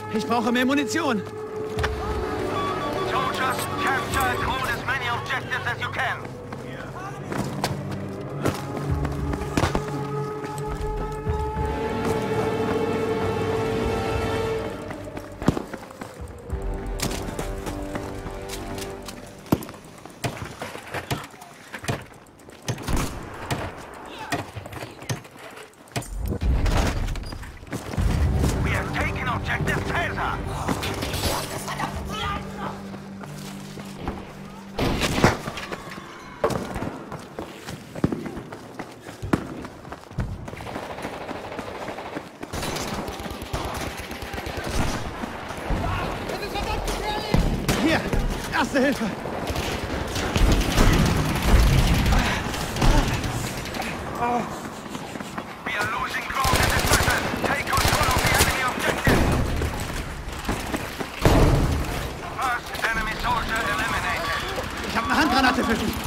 Ich brauche mehr Munition. Soldiers, capture and hold as many objectives as you can. We have taken objective Caesar. Hier, Erste Hilfe. We are losing ground in this battle. Take control of the enemy objective. First enemy soldier eliminated. Ich habe eine Handgranate für dich.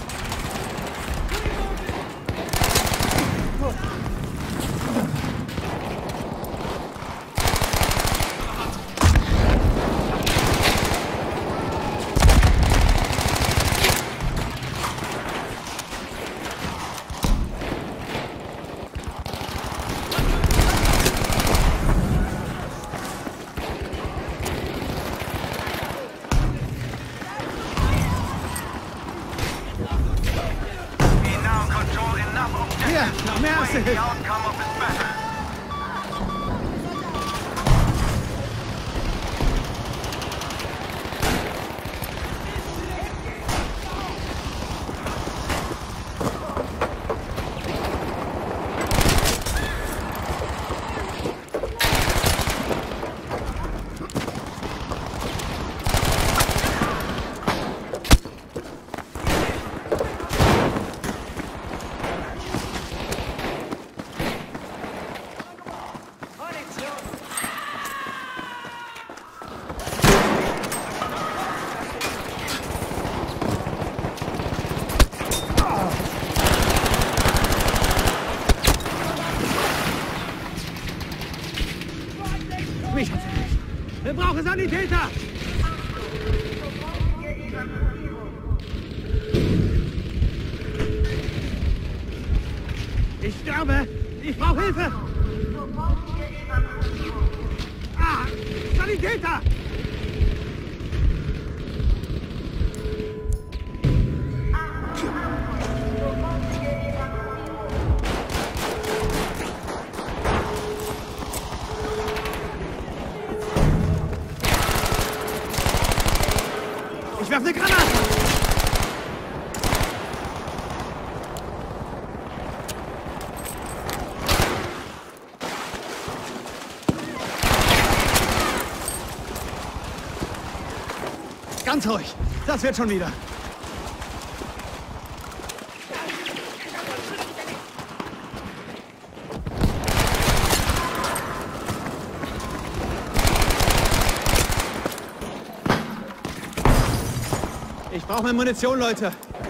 We now control enough objectives Hier, noch mehr Erste to sway the Hilfe. outcome of this battle. Mich hat's erwischt. Wir brauchen Sanitäter. Ich sterbe. Ich brauche Hilfe. Ah, Sanitäter. Ich werfe eine Granate. Ganz ruhig. Das wird schon wieder. Ich brauche mehr Munition, Leute.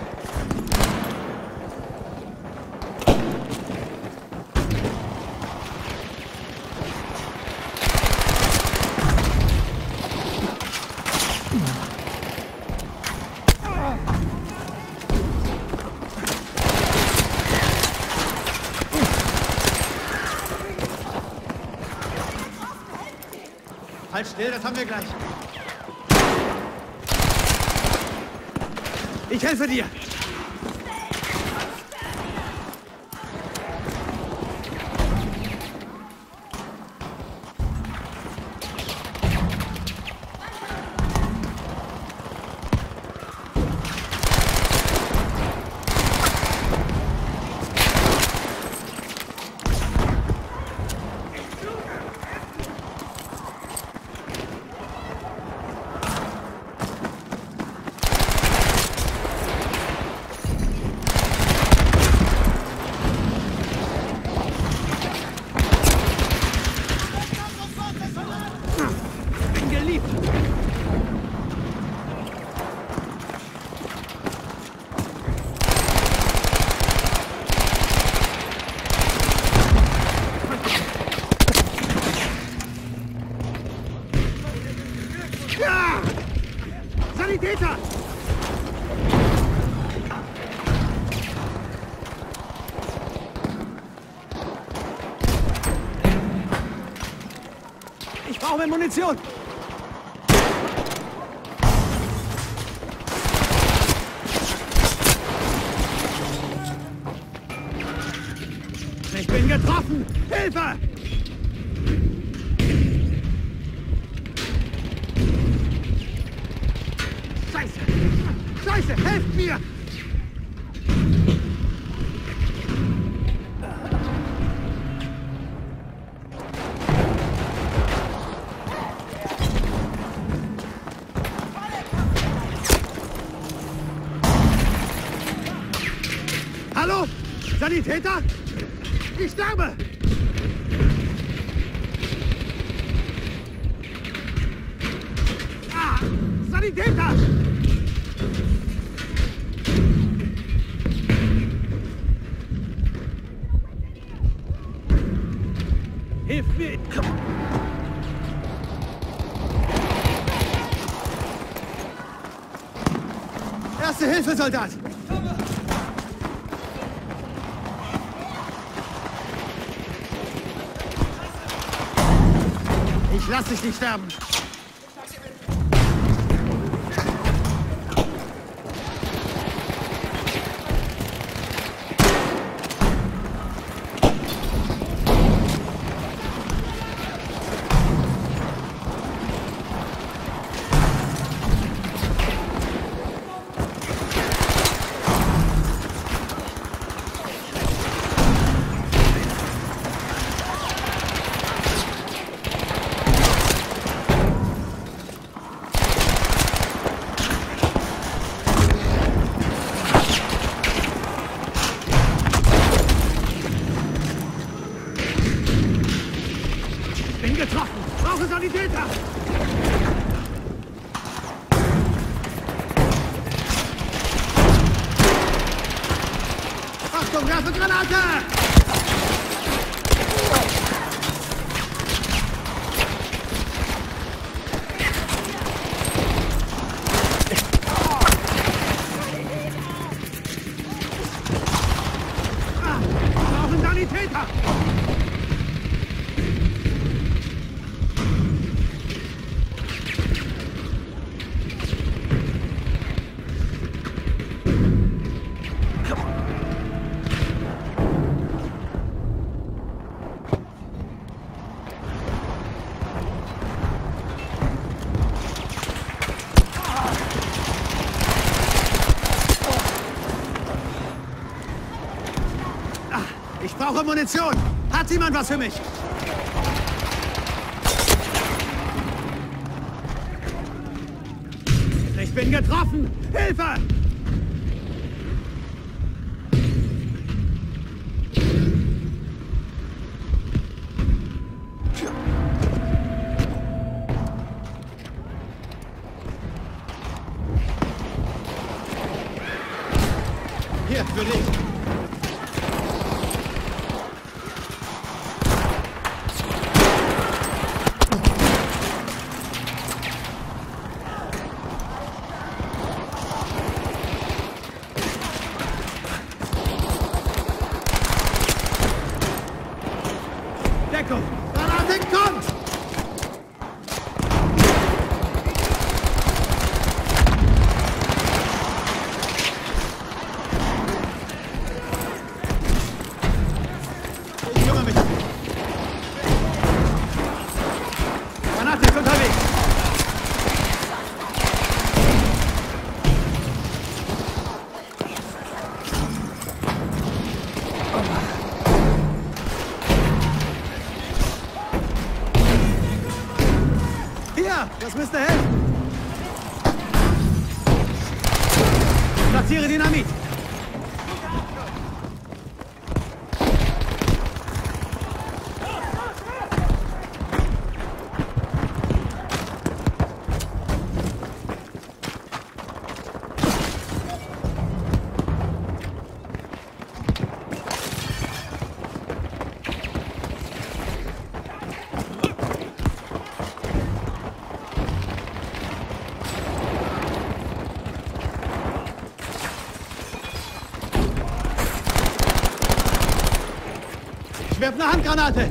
Halt still, das haben wir gleich. Ich helfe dir. Sanitäter! Ich brauche mehr Munition! Ich bin getroffen! Hilfe! Scheiße! Scheiße! Helft mir! Hallo? Sanitäter? Ich sterbe! Ah! Sanitäter! Hilf mir! Erste Hilfe, Soldat! Ich lass dich nicht sterben. Getroffen! Brauche Sanitäter! Achtung, werfe Granate! Brauchen Sanitäter! Ich brauche Munition! Hat jemand was für mich? Ich bin getroffen! Hilfe! Hier, für dich! Deckung! Granate kommt! Ich kümmere mich. Granate ist unterwegs! Das müsste helfen. Platziere Dynamit. werfe eine Handgranate.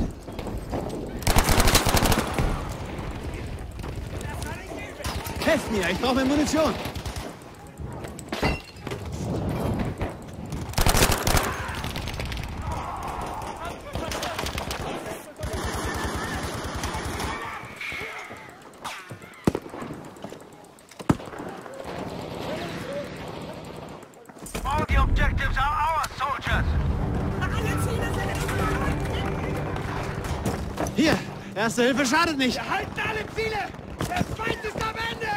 Helft mir, ich brauche mehr Munition. All the objectives are ours, soldiers. Hier, Erste Hilfe schadet nicht. Wir halten alle Ziele! Der Feind ist am Ende!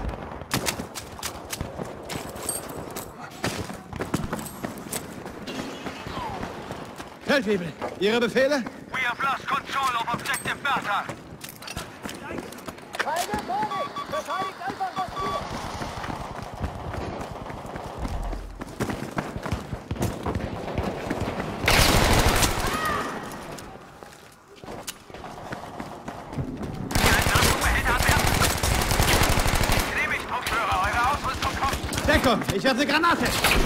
Feldwebel, Ihre Befehle? We have lost control of objective Bertha. Keine Panik! Verteidigt einfach, was geht! Deckung, ich werfe eine Granate.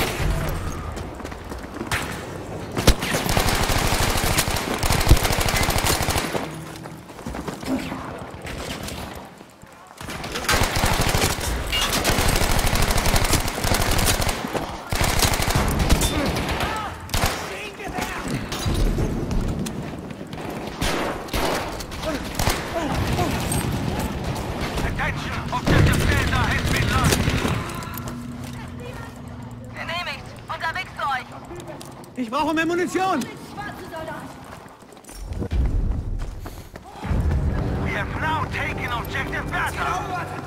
Ich brauche mehr Munition. We have now taken objective Bertha.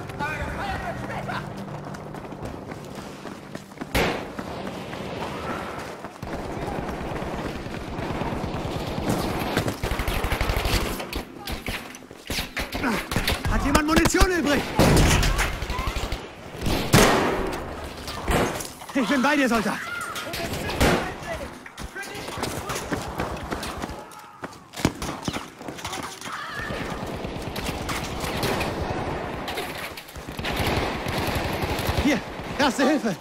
Hat jemand Munition übrig? Ich bin bei dir, Soldat. Hier, Erste Hilfe.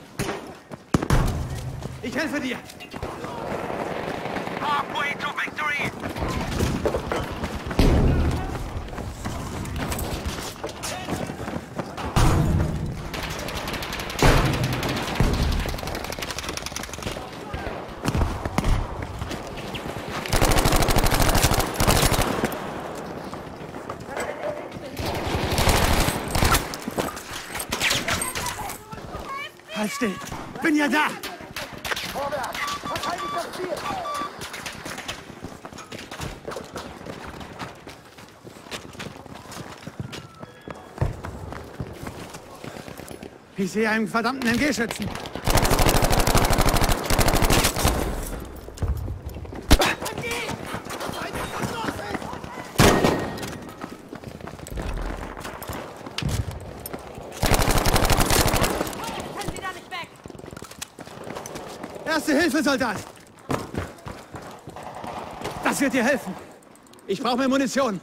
Ich helfe dir. Halfway to victory. Halt still. Bin ja da. Vorwärts! Verteidigt das Ziel! Ich sehe einen verdammten MG-Schützen. Erste Hilfe, Soldat! Das wird dir helfen. Ich brauche mehr Munition.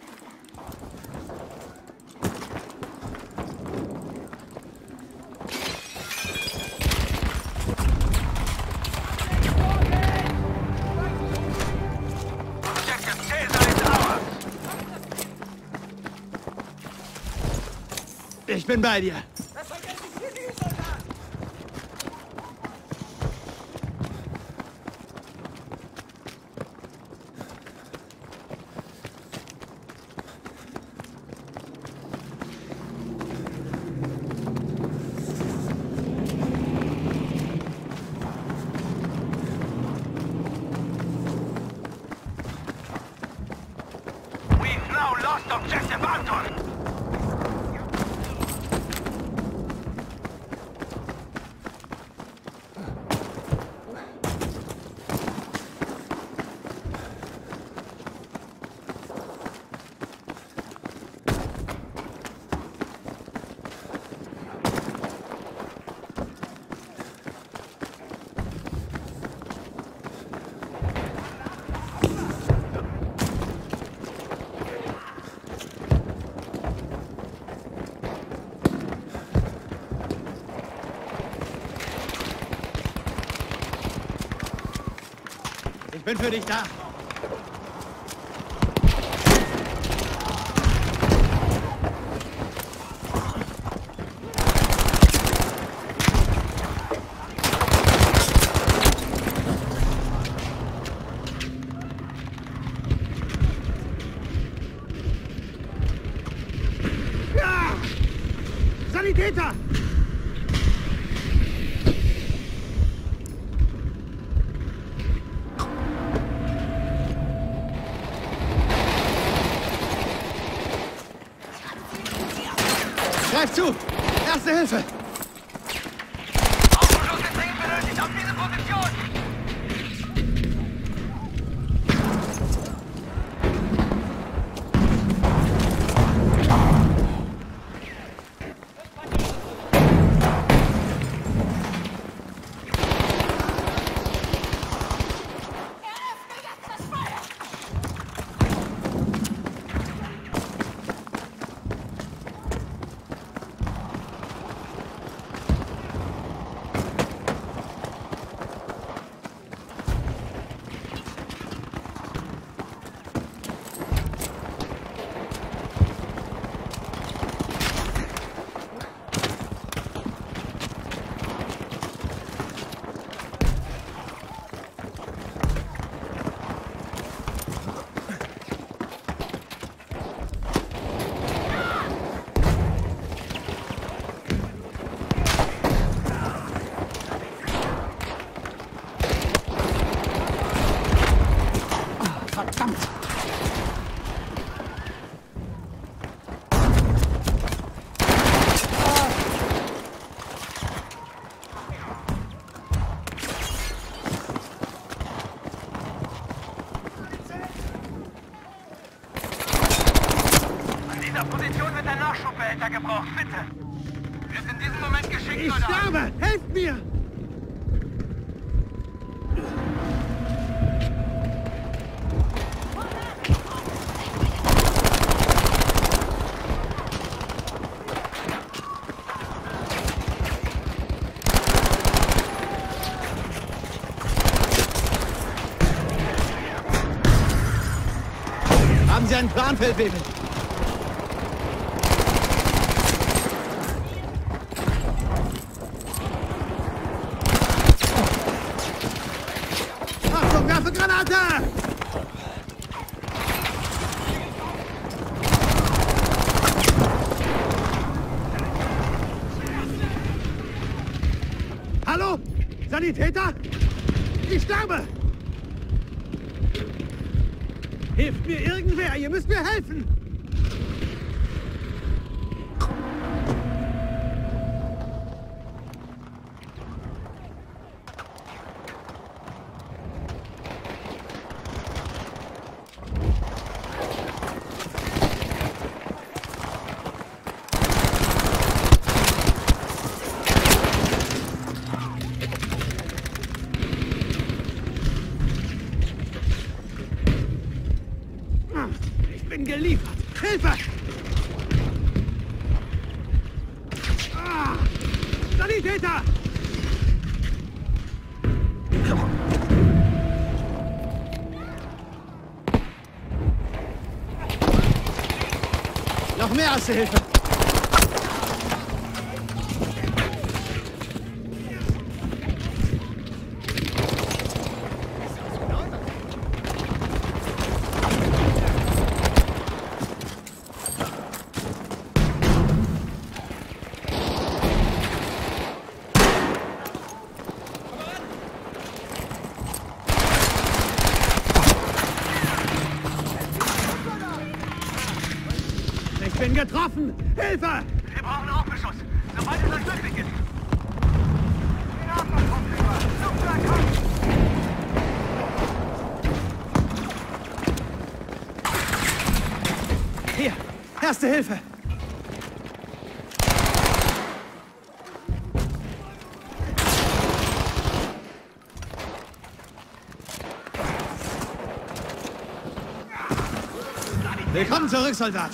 Objective Caesar is ours. Ich bin bei dir. We've now lost objective Anton. Ich bin für dich da. Sanitäter! Greif zu! Erste Hilfe! Aufschluss ist dringend benötigt auf diese Position! Position wird ein Nachschubbehälter gebraucht, bitte. Wir sind in diesem Moment geschickt, Ich sterbe! Helft mir! Haben Sie einen Plan, Feldwebel? Granate! Hallo? Sanitäter? Ich sterbe! Hilft mir irgendwer! Ihr müsst mir helfen! Geliefert! Hilfe! Sanitäter! Noch mehr Erste Hilfe! Ich bin getroffen! Hilfe! Wir brauchen Aufbeschuss, sobald es euch möglich ist. Hier, Erste Hilfe! Willkommen zurück, Soldat!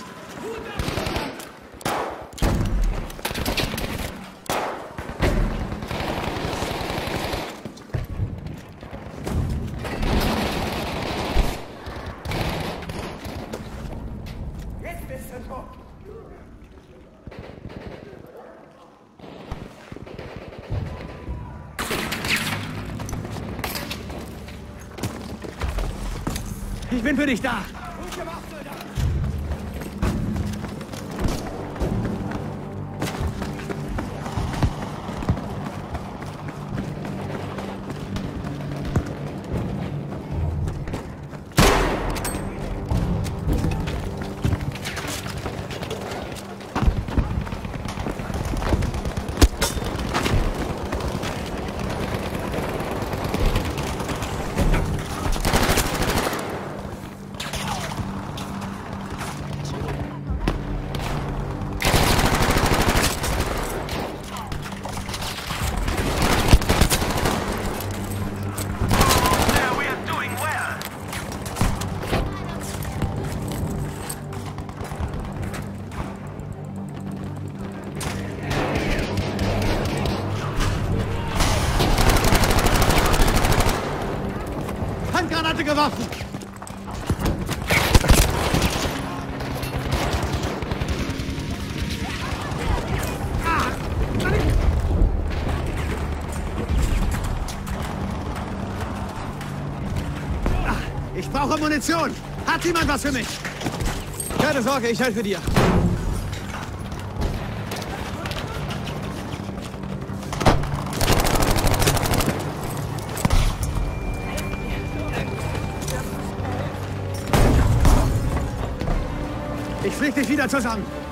Ich bin für dich da. Gut gemacht, Soldat. Schwere Waffen! Ich brauche Munition! Hat jemand was für mich? Keine Sorge, ich helfe dir. Ich flieg dich wieder zusammen.